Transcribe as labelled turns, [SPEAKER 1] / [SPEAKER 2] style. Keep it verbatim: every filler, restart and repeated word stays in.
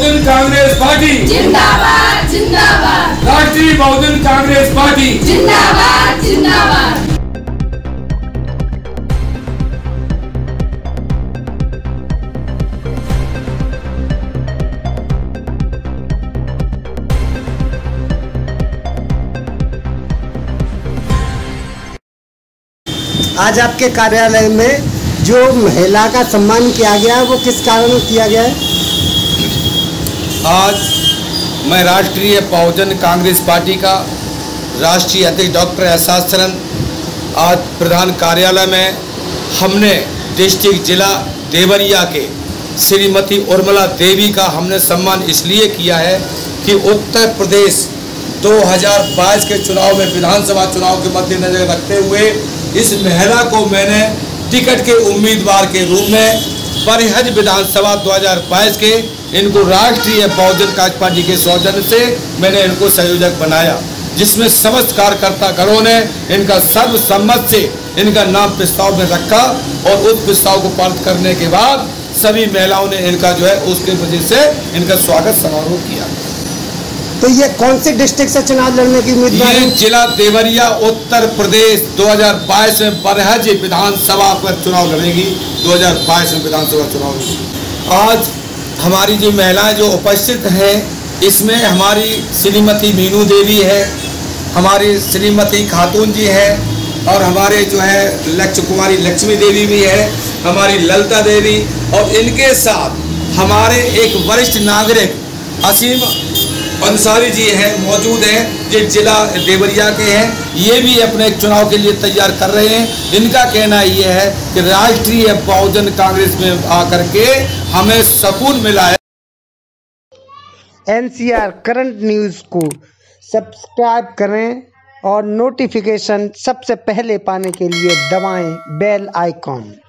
[SPEAKER 1] बहुजन Congress party
[SPEAKER 2] जिंदाबाद जिंदाबाद।
[SPEAKER 1] राष्ट्रीय बहुजन कांग्रेस पार्टी
[SPEAKER 2] जिंदाबाद जिंदाबाद।
[SPEAKER 3] आज आपके कार्यालय में जो महिला का सम्मान किया गया है वो किस कारण किया गया है?
[SPEAKER 1] आज मैं राष्ट्रीय बहुजन कांग्रेस पार्टी का राष्ट्रीय अध्यक्ष डॉक्टर एहसास चंद आज प्रधान कार्यालय में हमने डिस्ट्रिक्ट जिला देवरिया के श्रीमती उर्मिला देवी का हमने सम्मान इसलिए किया है कि उत्तर प्रदेश दो हज़ार बाईस के चुनाव में विधानसभा चुनाव के मद्देनजर रखते हुए इस महिला को मैंने टिकट के उम्मीदवार के रूप में परिहज विधानसभा दो हज़ार बाईस के इनको राष्ट्रीय बहुजन कांग्रेस पार्टी के सौजन्य से मैंने इनको संयोजक बनाया, जिसमें समस्त कार्यकर्ता गणों ने इनका सर्वसम्मत से इनका नाम प्रस्ताव में रखा और उस प्रस्ताव को पारित करने के बाद सभी महिलाओं ने इनका जो है उसके वजह से इनका स्वागत समारोह किया।
[SPEAKER 3] तो ये कौन से डिस्ट्रिक्ट से चुनाव लड़ने की उम्मीदवार है?
[SPEAKER 1] जिला देवरिया उत्तर प्रदेश दो हज़ार बाईस में बरहज विधानसभा पर चुनाव लड़ेगी। दो हज़ार बाईस में विधानसभा चुनाव। आज हमारी जो महिलाएं जो उपस्थित हैं इसमें हमारी श्रीमती मीनू देवी है, हमारी श्रीमती खातून जी है और हमारे जो है लक्ष्य कुमारी लक्ष्मी देवी भी है, हमारी ललिता देवी और इनके साथ हमारे एक वरिष्ठ नागरिक असीम अंसारी जी हैं मौजूद हैं, जो जिला देवरिया के हैं। ये भी अपने चुनाव के लिए तैयार कर रहे हैं। इनका कहना ये है कि राष्ट्रीय बहुजन कांग्रेस में आकर के हमें सुकून मिला है।
[SPEAKER 3] एनसीआर करंट न्यूज़ को सब्सक्राइब करें और नोटिफिकेशन सबसे पहले पाने के लिए दबाएं बेल आइकॉन।